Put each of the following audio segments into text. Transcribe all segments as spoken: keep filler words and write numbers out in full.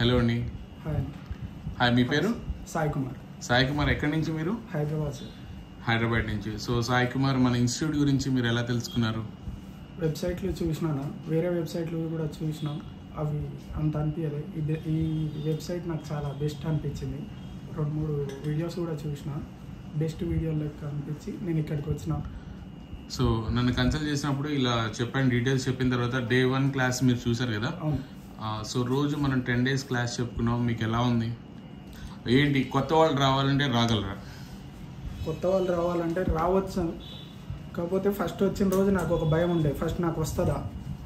Hello అండి. Hi hi, మీ పేరు? సాయి కుమార్. సాయి కుమార్, ఎక్కడి నుంచి మీరు? హైదరాబాద్ సార్. హైదరాబాద్ నుంచి. సో సాయి కుమార్, మన ఇన్స్టిట్యూట్ గురించి మీరు ఎలా తెలుసుకున్నారు? వెబ్సైట్లు చూసినాను, వేరే వెబ్సైట్లు కూడా చూసినాం, అవి అంత అనిపించలేదు. ఈ వెబ్సైట్ నాకు చాలా బెస్ట్ అనిపించింది. రెండు మూడు వీడియోస్ కూడా చూసిన, బెస్ట్ వీడియో లెక్క అనిపించి నేను ఇక్కడికి వచ్చిన. సో నన్ను కన్సల్ట్ చేసినప్పుడు ఇలా చెప్పండి, డీటెయిల్స్ చెప్పిన తర్వాత డే వన్ క్లాస్ మీరు చూసారు కదా. అవును. సో రోజు మనం టెన్ డేస్ క్లాస్ చెప్పుకున్నాం, మీకు ఎలా ఉంది? ఏంటి కొత్త వాళ్ళు రావాలంటే రాగలరా? కొత్త వాళ్ళు రావాలంటే రావచ్చు, కాకపోతే ఫస్ట్ వచ్చిన రోజు నాకు ఒక భయం ఉండే. ఫస్ట్ నాకు వస్తుందా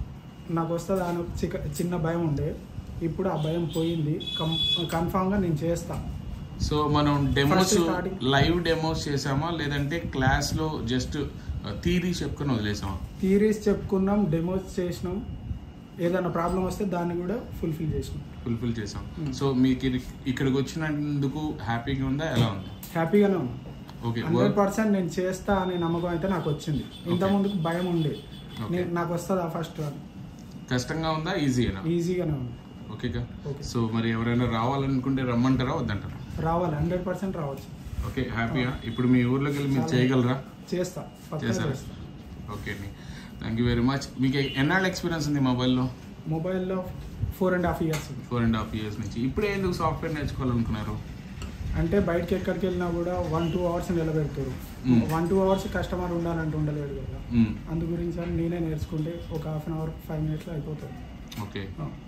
నాకు వస్తుందా అని చిక చిన్న భయం ఉండే. ఇప్పుడు ఆ భయం పోయింది, కం కన్ఫామ్గా నేను చేస్తా. సో మనం డెమోస్, లైవ్ డెమోస్ చేసామా లేదంటే క్లాస్లో జస్ట్ థియరీస్ చెప్పుకుని వదిలేసామా? థియరీస్ చెప్పుకున్నాం, డెమోస్ చేసినాం, ఏదైనా ప్రాబ్లం వస్తే దాన్ని కూడా ఫుల్ఫిల్ చేసినాం ఫుల్ఫిల్ చేసాం సో మీకు ఇక్కడికి వచ్చినందుకు హ్యాపీగా ఉందా, ఎలా ఉంది? హ్యాపీగానే ఉంది. ఓకే, హండ్రెడ్ పర్సెంట్ నేను చేస్తా అనే నమ్మకం అయితే నాకు వచ్చింది. ఇంతకుముందుకు భయం ఉండే, నాకు వస్తుందా ఫస్ట్. కష్టంగా ఉందా, ఈజీగా? ఈజీగానే ఉంది. ఓకేగా. సో మరి ఎవరైనా రావాలనుకుంటే రమ్మంటారా వద్దంటారా? రావాలి, హండ్రెడ్ పర్సెంట్ రావచ్చు. ఓకే, హ్యాపీగా. ఇప్పుడు మీ ఊర్లోకి వెళ్ళి మీరు చేయగలరా? చేస్తా, చేస్తారా? ఓకే అండి, థ్యాంక్ యూ వెరీ మచ్. మీకు ఎన్నాళ్ళ ఎక్స్పీరియన్స్ ఉంది మొబైల్లో? మొబైల్లో four and half years four and half years నుంచి. ఇప్పుడే ఎందుకు సాఫ్ట్వేర్ నేర్చుకోవాలనుకున్నారు? అంటే బయటకి ఎక్కడికి వెళ్ళినా కూడా వన్ టూ అవర్స్ నిలబెడతారు. వన్ టూ అవర్స్ కస్టమర్ ఉండాలంటే ఉండలేడు కదా. అందు గురించి అని నేనే నేర్చుకుంటే ఒక హాఫ్ అన్ అవర్ ఫైవ్ మినిట్స్లో అయిపోతుంది. ఓకే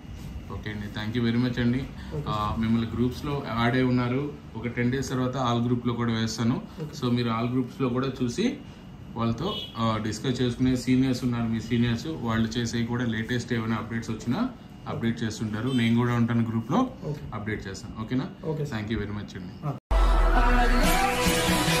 ఓకే అండి, థ్యాంక్ యూ వెరీ మచ్ అండి. మిమ్మల్ని గ్రూప్స్లో యాడ్ అయి ఉన్నారు. ఒక టెన్ డేస్ తర్వాత ఆల్ గ్రూప్లో కూడా వేస్తాను. సో మీరు ఆల్ గ్రూప్స్లో కూడా చూసి వాళ్ళతో డిస్కస్ చేసుకునే సీనియర్స్ ఉన్నారు, మీ సీనియర్స్, వాళ్ళు చేసే కూడా లేటెస్ట్ ఏమైనా అప్డేట్స్ వచ్చినా అప్డేట్ చేస్తుంటారు. నేను కూడా ఉంటాను గ్రూప్లో, అప్డేట్ చేస్తాను. ఓకేనా? థ్యాంక్ యూ వెరీ మచ్ అండి.